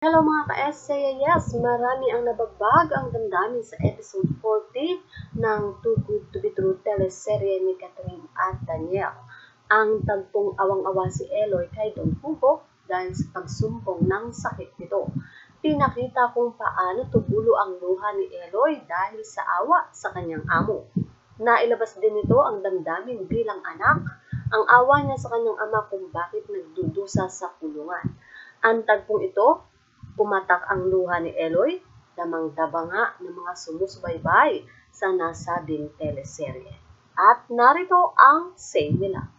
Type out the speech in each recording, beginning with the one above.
Hello mga ka-essay, yes, marami ang nababag ang damdamin sa episode 40 ng Too Good to be True teleserye ni Catherine at Daniel. Ang tagpong awang-awa si Eloy kay Don Hugo dahil sa pagsumpong ng sakit nito. Pinakita kung paano tubulo ang luha ni Eloy dahil sa awa sa kanyang amo. Nailabas din nito ang damdamin bilang anak, ang awa niya sa kanyang ama kung bakit nagdudusa sa kulungan. Ang tagpong ito, pumatak ang luha ni Eloy, damang-daba nga ng mga sumusubaybay sa nasabing teleserye. At narito ang say nila.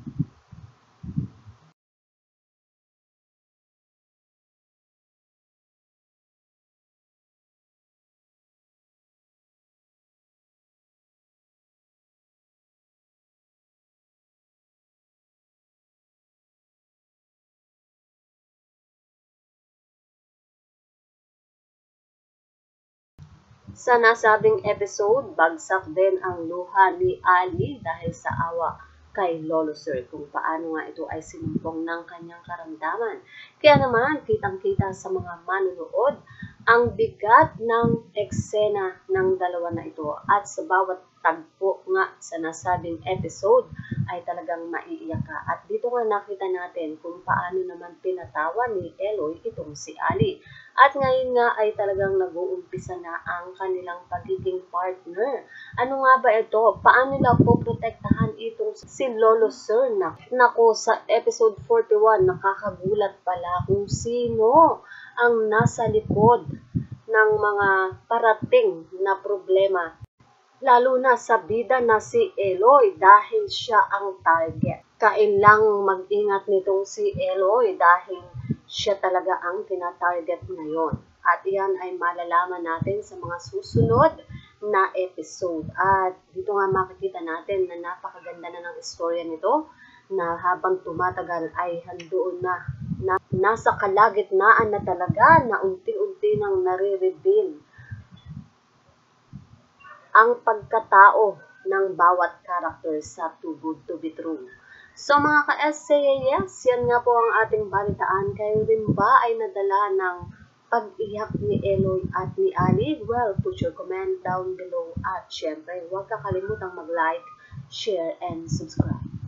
Sa nasabing episode, bagsak din ang luha ni Ali dahil sa awa kay Lolo Sir kung paano nga ito ay sinumpong ng kanyang karamdaman. Kaya naman, kitang-kita sa mga manunood ang bigat ng eksena ng dalawa na ito at sa bawat tagpo nga sa nasabing episode ay talagang maiiyak ka. At dito nga nakita natin kung paano naman pinatawa ni Eloy itong si Ali. At ngayon nga ay talagang nag-uumpisa na ang kanilang pagiging partner. Ano nga ba ito? Paano nila poprotektahan itong si Lolo Sir? Nako, sa episode 41, nakakagulat pala kung sino ang nasa likod ng mga parating na problema. Lalo na sa bida na si Eloy dahil siya ang target. Kailangang mag-ingat nitong si Eloy dahil siya talaga ang tinatarget ngayon. At iyan ay malalaman natin sa mga susunod na episode. At dito nga makikita natin na napakaganda na ng istorya nito na habang tumatagal ay handoon na nasa kalagitnaan na talaga na unti-unti nang nare-reveal ang pagkatao ng bawat character sa Too Good to be True. So mga ka-essay, yes, yan nga po ang ating balitaan. Kayo rin ba ay nadala ng pag-iyak ni Eloy at ni Ali? Well, put your comment down below at syempre, huwag kakalimutang mag-like, share, and subscribe.